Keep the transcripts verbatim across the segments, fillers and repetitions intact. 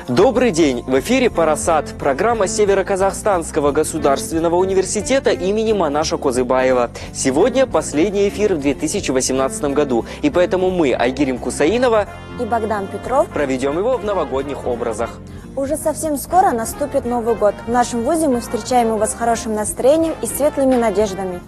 Добрый день! В эфире «Парасат» – программа Северо-Казахстанского государственного университета имени Манаша Козыбаева. Сегодня последний эфир в две тысячи восемнадцатом году, и поэтому мы, Айгерим Кусаинова и Богдан Петров, проведем его в новогодних образах. Уже совсем скоро наступит Новый год. В нашем вузе мы встречаем его с хорошим настроением и светлыми надеждами.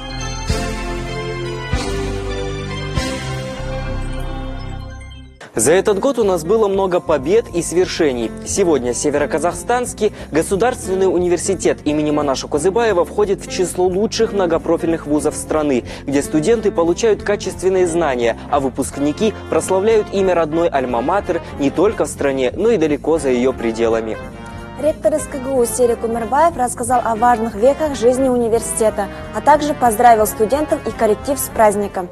За этот год у нас было много побед и свершений. Сегодня Северо-Казахстанский государственный университет имени Манаша Козыбаева входит в число лучших многопрофильных вузов страны, где студенты получают качественные знания, а выпускники прославляют имя родной альма-матер не только в стране, но и далеко за ее пределами. Ректор эс ка гэ у Серик Умербаев рассказал о важных веках жизни университета, а также поздравил студентов и коллектив с праздником.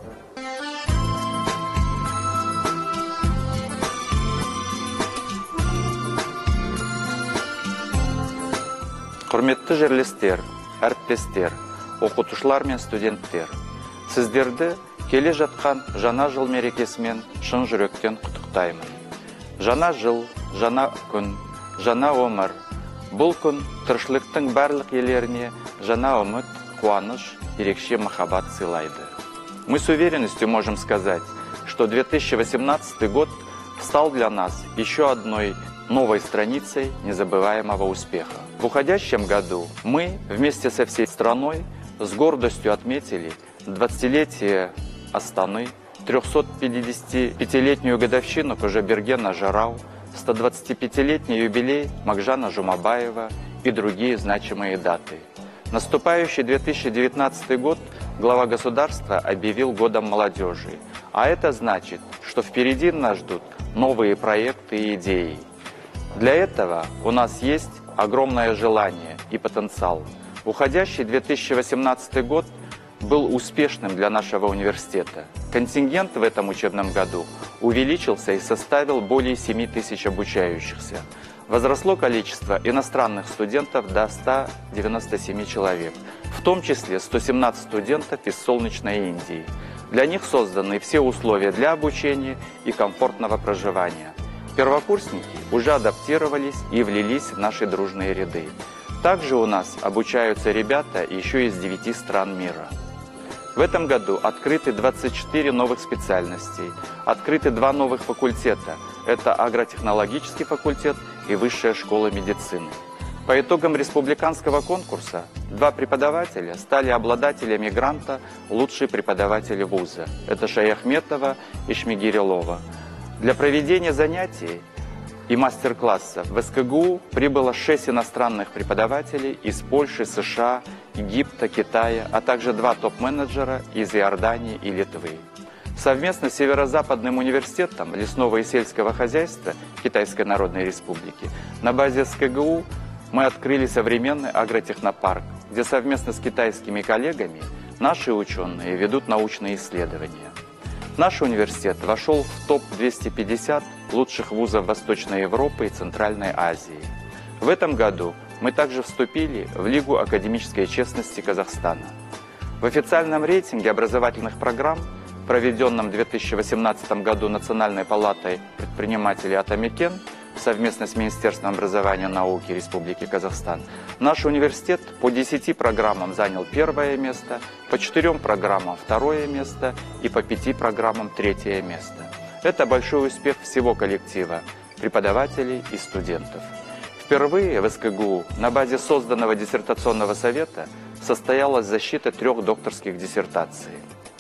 Құрметті жерлестер, әріптестер, оқытушылар мен студенттер. Сіздерді келе жатқан жаңа жыл мерекесімен шын жүректен құттықтаймын. Жаңа жыл, жаңа күн, жаңа өмір. Бұл күн тіршіліктің барлық иелеріне жаңа үміт, қуаныш, ерекше махаббат сыйлайды. Мы с уверенностью можем сказать, что две тысячи восемнадцатый год стал для нас еще одной новой страницей незабываемого успеха. В уходящем году мы вместе со всей страной с гордостью отметили двадцатилетие Астаны, трехсотпятидесятипятилетнюю годовщину Кожабергена Жарау, стодвадцатипятилетний юбилей Макжана Жумабаева и другие значимые даты. Наступающий две тысячи девятнадцатый год глава государства объявил годом молодежи, а это значит, что впереди нас ждут новые проекты и идеи. Для этого у нас есть огромное желание и потенциал. Уходящий две тысячи восемнадцатый год был успешным для нашего университета. Контингент в этом учебном году увеличился и составил более семи тысяч обучающихся. Возросло количество иностранных студентов до ста девяноста семи человек, в том числе сто семнадцать студентов из солнечной Индии. Для них созданы все условия для обучения и комфортного проживания. Первокурсники уже адаптировались и влились в наши дружные ряды. Также у нас обучаются ребята еще из девяти стран мира. В этом году открыты двадцать четыре новых специальностей, открыты два новых факультета. Это агротехнологический факультет и Высшая школа медицины. По итогам республиканского конкурса два преподавателя стали обладателями гранта «Лучшие преподаватели вуза». Это Шаяхметова и Шмигирилова. Для проведения занятий и мастер-классов в эс ка гэ у прибыло шесть иностранных преподавателей из Польши, США, Египта, Китая, а также два топ-менеджера из Иордании и Литвы. Совместно с Северо-Западным университетом лесного и сельского хозяйства Китайской Народной Республики на базе эс ка гэ у мы открыли современный агротехнопарк, где совместно с китайскими коллегами наши ученые ведут научные исследования. Наш университет вошел в топ двести пятьдесят лучших вузов Восточной Европы и Центральной Азии. В этом году мы также вступили в Лигу академической честности Казахстана. В официальном рейтинге образовательных программ, проведенном в две тысячи восемнадцатом году Национальной палатой предпринимателей Атамекен, совместно с Министерством образования и науки Республики Казахстан, наш университет по десяти программам занял первое место, по четырем программам второе место и по пяти программам третье место. Это большой успех всего коллектива преподавателей и студентов. Впервые в эс ка гэ у на базе созданного диссертационного совета состоялась защита трех докторских диссертаций.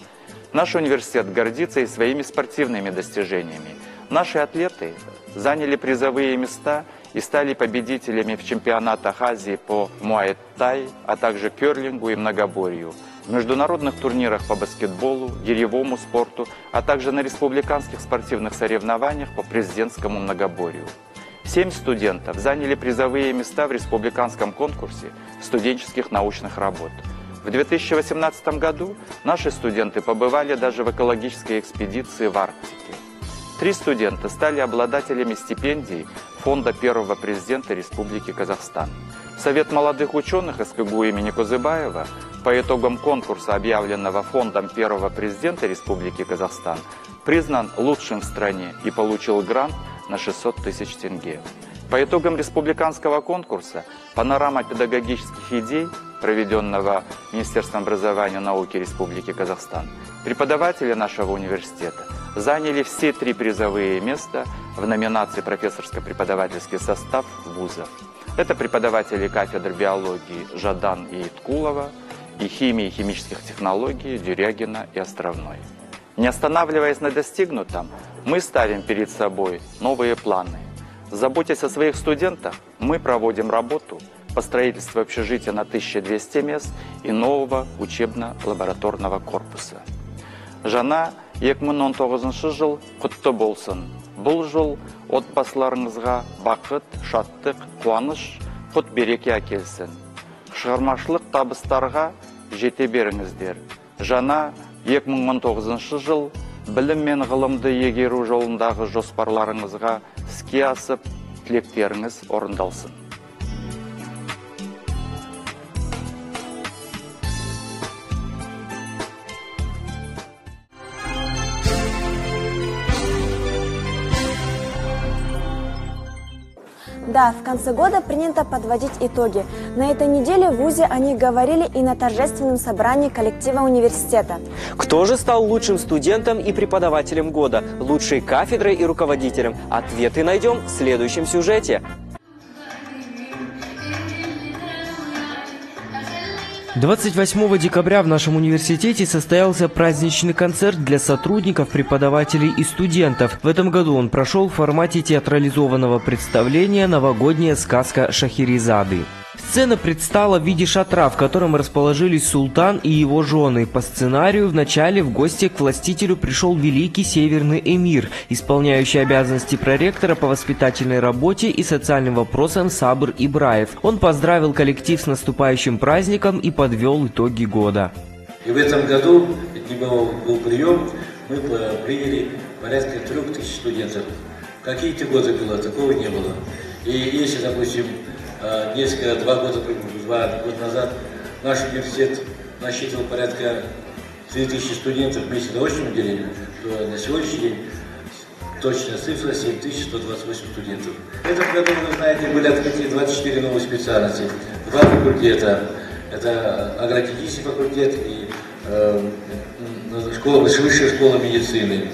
Наш университет гордится и своими спортивными достижениями. Наши атлеты заняли призовые места и стали победителями в чемпионатах Азии по муай-тай, а также керлингу и многоборью, в международных турнирах по баскетболу, гиревому спорту, а также на республиканских спортивных соревнованиях по президентскому многоборью. Семь студентов заняли призовые места в республиканском конкурсе студенческих научных работ. В две тысячи восемнадцатом году наши студенты побывали даже в экологической экспедиции в Арктике. Три студента стали обладателями стипендий фонда первого президента Республики Казахстан. Совет молодых ученых эс ка гэ у имени Козыбаева по итогам конкурса, объявленного фондом первого президента Республики Казахстан, признан лучшим в стране и получил грант на шестьсот тысяч тенге. По итогам республиканского конкурса «Панорама педагогических идей», проведенного Министерством образования и науки Республики Казахстан, преподаватели нашего университета заняли все три призовые места в номинации «Профессорско-преподавательский состав вузов». Это преподаватели кафедр биологии Жадан и Иткулова и химии и химических технологий Дюрягина и Островной. Не останавливаясь на достигнутом, мы ставим перед собой новые планы. Заботясь о своих студентах, мы проводим работу по строительству общежития на тысячу двести мест и нового учебно-лабораторного корпуса. Жана екі мың он тоғызыншы жыл құтты болсын. Бұл жыл отбасыларыңызға бақыт, шаттық, қуаныш, құт береке әкелсін. Шығармашылық табыстарға жете беріңіздер. Жана екі мың он тоғызыншы жыл білім мен ғылымды егеру жолындағы жоспарларыңызға іске асып, тілектеріңіз орындалсын. Да, в конце года принято подводить итоги. На этой неделе в ВУЗе они говорили и на торжественном собрании коллектива университета. Кто же стал лучшим студентом и преподавателем года, лучшей кафедрой и руководителем? Ответы найдем в следующем сюжете. двадцать восьмого декабря в нашем университете состоялся праздничный концерт для сотрудников, преподавателей и студентов. В этом году он прошел в формате театрализованного представления «Новогодняя сказка Шахерезады». Сцена предстала в виде шатра, в котором расположились султан и его жены. По сценарию вначале в гости к властителю пришел великий северный эмир, исполняющий обязанности проректора по воспитательной работе и социальным вопросам Сабр Ибраев. Он поздравил коллектив с наступающим праздником и подвел итоги года. И в этом году был прием, мы приняли порядка трех тысяч студентов. Какие-то годы было, такого не было. И если, допустим, несколько, два года, два года назад наш университет насчитывал порядка три тысячи студентов вместе с научным отделением, то на сегодняшний день точная цифра семь тысяч сто двадцать восемь студентов. В этом году, вы знаете, были открыты двадцать четыре новые специальности, два факультета. Это агротехнический факультет и э, школа, высшая школа медицины.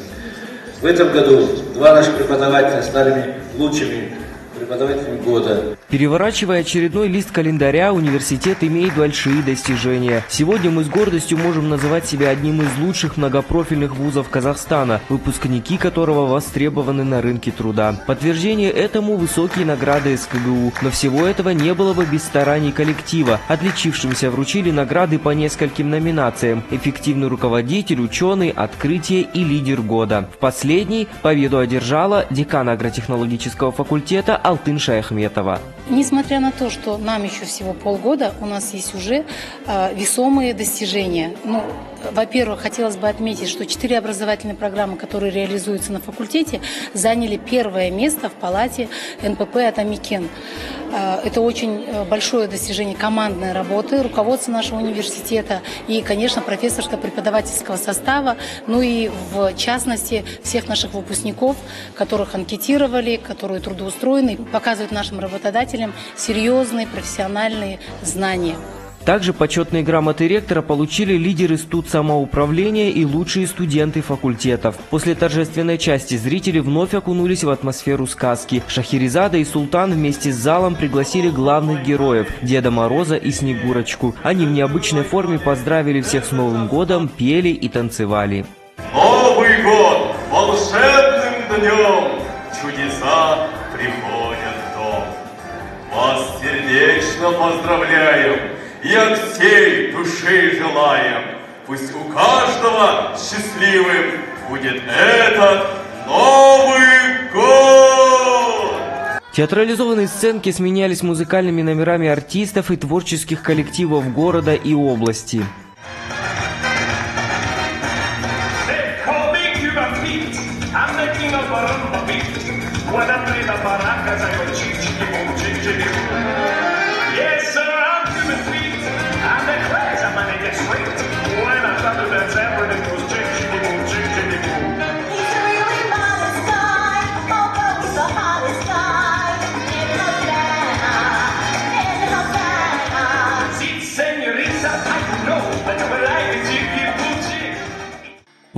В этом году два наших преподавателя стали лучшими преподавателями года. Переворачивая очередной лист календаря, университет имеет большие достижения. Сегодня мы с гордостью можем называть себя одним из лучших многопрофильных вузов Казахстана, выпускники которого востребованы на рынке труда. Подтверждение этому высокие награды эс ка гэ у. Но всего этого не было бы без стараний коллектива. Отличившимся вручили награды по нескольким номинациям: эффективный руководитель, ученый, открытие и лидер года. В последней победу одержала декан агротехнологического факультета Алтын Шаяхметова. Несмотря на то, что нам еще всего полгода, у нас есть уже э, весомые достижения. Ну, во-первых, хотелось бы отметить, что четыре образовательные программы, которые реализуются на факультете, заняли первое место в палате эн пэ пэ «Атамикен». Э, это очень большое достижение командной работы, руководства нашего университета и, конечно, профессорско-преподавательского состава, ну и, в частности, всех наших выпускников, которых анкетировали, которые трудоустроены, показывают нашим работодателям серьезные профессиональные знания. Также почетные грамоты ректора получили лидеры студсамоуправления и лучшие студенты факультетов. После торжественной части зрители вновь окунулись в атмосферу сказки. Шахерезада и Султан вместе с залом пригласили главных героев – Деда Мороза и Снегурочку. Они в необычной форме поздравили всех с Новым годом, пели и танцевали. Новый год волшебным днем, чудеса приходят в дом. Вас сердечно поздравляем и от всей души желаем. Пусть у каждого счастливым будет этот Новый год! Театрализованные сценки сменялись музыкальными номерами артистов и творческих коллективов города и области.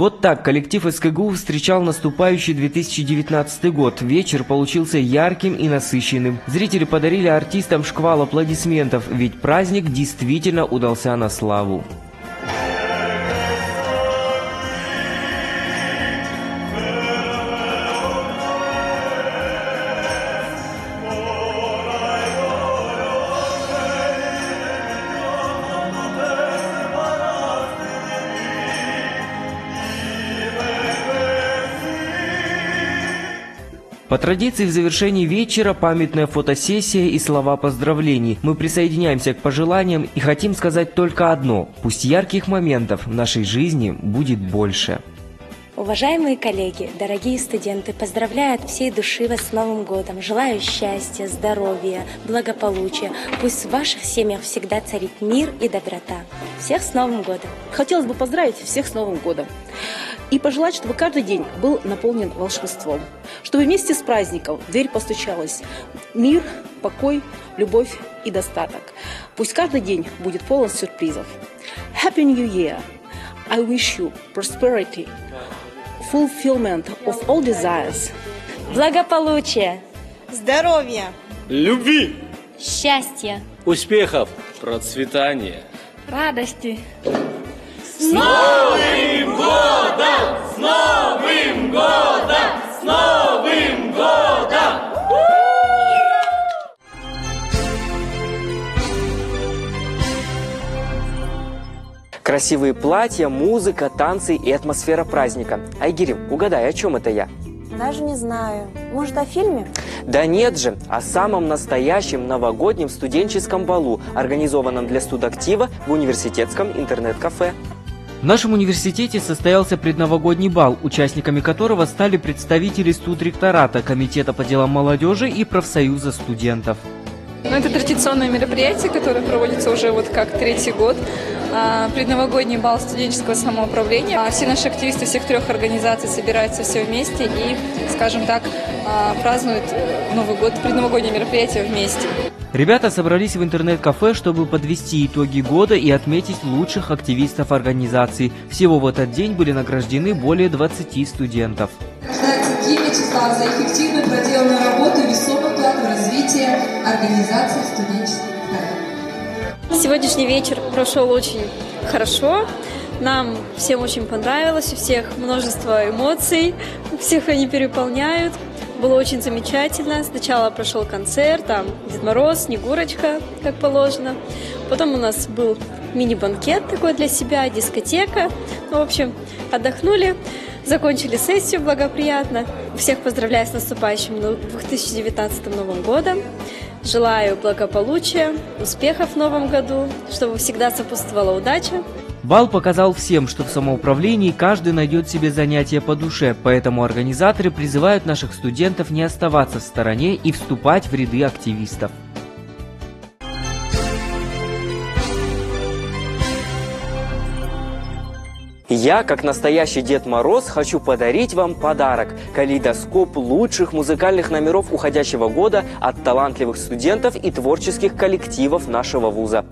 Вот так коллектив эс ка гэ у встречал наступающий две тысячи девятнадцатый год. Вечер получился ярким и насыщенным. Зрители подарили артистам шквал аплодисментов, ведь праздник действительно удался на славу. По традиции в завершении вечера памятная фотосессия и слова поздравлений. Мы присоединяемся к пожеланиям и хотим сказать только одно: пусть ярких моментов в нашей жизни будет больше. Уважаемые коллеги, дорогие студенты, поздравляю от всей души вас с Новым годом. Желаю счастья, здоровья, благополучия. Пусть в ваших семьях всегда царит мир и доброта. Всех с Новым годом! Хотелось бы поздравить всех с Новым годом и пожелать, чтобы каждый день был наполнен волшебством, чтобы вместе с праздником в дверь постучалась мир, покой, любовь и достаток. Пусть каждый день будет полон сюрпризов. Happy New Year! I wish you prosperity, fulfillment of all desires. Благополучия! Здоровья! Любви! Счастья! Успехов! Процветания! Радости! С Новым годом! С Новым годом! С Новым годом! Красивые платья, музыка, танцы и атмосфера праздника. Айгерим, угадай, о чем это я? Даже не знаю. Может, о фильме? Да нет же, о самом настоящем новогоднем студенческом балу, организованном для студактива в университетском интернет-кафе. В нашем университете состоялся предновогодний бал, участниками которого стали представители студректората, комитета по делам молодежи и профсоюза студентов. Ну, это традиционное мероприятие, которое проводится уже вот как третий год. Предновогодний бал студенческого самоуправления. Все наши активисты всех трех организаций собираются все вместе и, скажем так, празднуют Новый год, предновогоднее мероприятие вместе. Ребята собрались в интернет-кафе, чтобы подвести итоги года и отметить лучших активистов организации. Всего в этот день были награждены более двадцати студентов. Сергей Вячеслав за эффективно проделанную работу и весомый вклад в развитие организации студенческих проектов. Сегодняшний вечер прошел очень хорошо. Нам всем очень понравилось, у всех множество эмоций, всех они переполняют. Было очень замечательно. Сначала прошел концерт, там Дед Мороз, Снегурочка, как положено. Потом у нас был мини-банкет такой для себя, дискотека. Ну, в общем, отдохнули, закончили сессию благоприятно. Всех поздравляю с наступающим две тысячи девятнадцатым Новым годом. Желаю благополучия, успехов в новом году, чтобы всегда сопутствовала удача. Бал показал всем, что в самоуправлении каждый найдет себе занятие по душе, поэтому организаторы призывают наших студентов не оставаться в стороне и вступать в ряды активистов. Я, как настоящий Дед Мороз, хочу подарить вам подарок – калейдоскоп лучших музыкальных номеров уходящего года от талантливых студентов и творческих коллективов нашего вуза.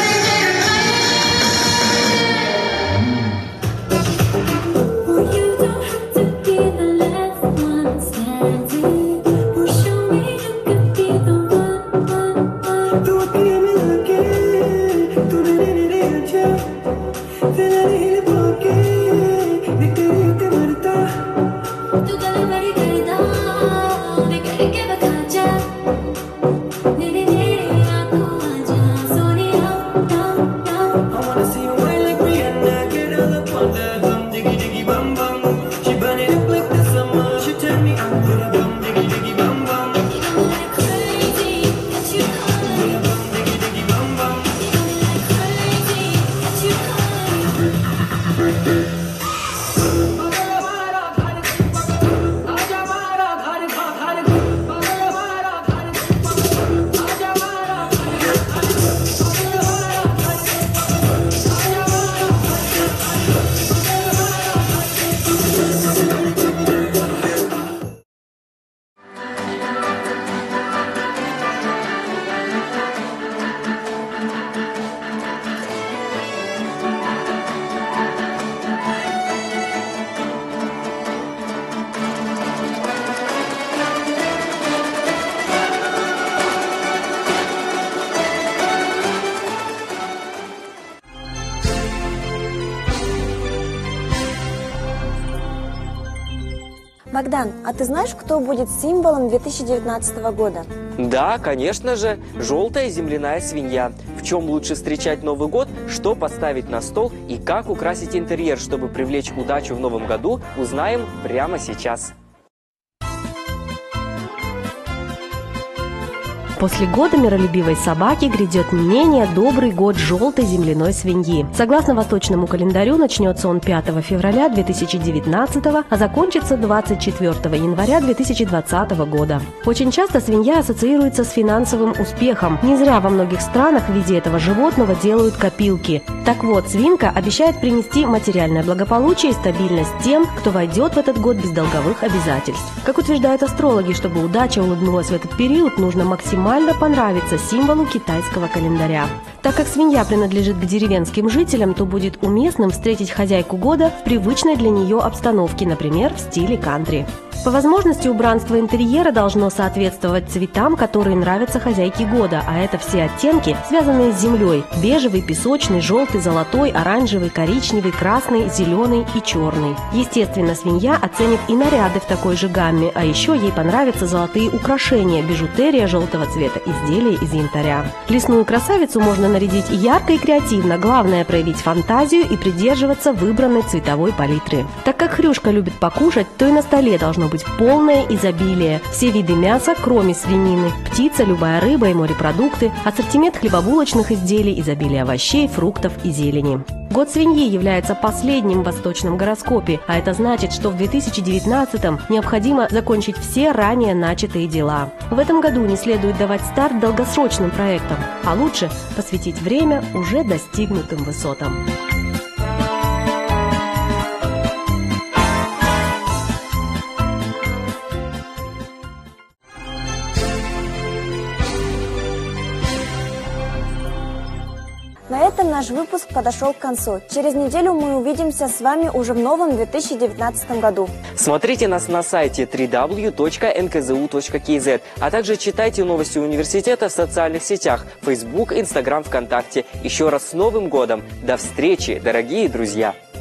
You don't Богдан, а ты знаешь, кто будет символом две тысячи девятнадцатого года? Да, конечно же, желтая земляная свинья. В чем лучше встречать Новый год, что поставить на стол и как украсить интерьер, чтобы привлечь удачу в новом году, узнаем прямо сейчас. После года миролюбивой собаки грядет не менее добрый год желтой земляной свиньи. Согласно восточному календарю, начнется он пятого февраля две тысячи девятнадцатого, а закончится двадцать четвёртого января две тысячи двадцатого года. Очень часто свинья ассоциируется с финансовым успехом. Не зря во многих странах в виде этого животного делают копилки. Так вот, свинка обещает принести материальное благополучие и стабильность тем, кто войдет в этот год без долговых обязательств. Как утверждают астрологи, чтобы удача улыбнулась в этот период, нужно максимально понравится символу китайского календаря. Так как свинья принадлежит к деревенским жителям, то будет уместным встретить хозяйку года в привычной для нее обстановке, например, в стиле кантри. По возможности убранство интерьера должно соответствовать цветам, которые нравятся хозяйке года, а это все оттенки, связанные с землей: бежевый, песочный, желтый, золотой, оранжевый, коричневый, красный, зеленый и черный. Естественно, свинья оценит и наряды в такой же гамме, а еще ей понравятся золотые украшения, бижутерия желтого цвета, изделия из янтаря. Лесную красавицу можно нарядить ярко и креативно, главное проявить фантазию и придерживаться выбранной цветовой палитры. Так как хрюшка любит покушать, то и на столе должно быть полное изобилие. Все виды мяса, кроме свинины, птица, любая рыба и морепродукты, ассортимент хлебобулочных изделий, изобилие овощей, фруктов и зелени. Год свиньи является последним в восточном гороскопе, а это значит, что в две тысячи девятнадцатом необходимо закончить все ранее начатые дела. В этом году не следует давать старт долгосрочным проектам, а лучше посвятить время уже достигнутым высотам. На этом наш выпуск подошел к концу. Через неделю мы увидимся с вами уже в новом две тысячи девятнадцатом году. Смотрите нас на сайте дабл ю дабл ю дабл ю точка эн ка зэ у точка кей зет, а также читайте новости университета в социальных сетях Facebook, Instagram, ВКонтакте. Еще раз с Новым годом! До встречи, дорогие друзья!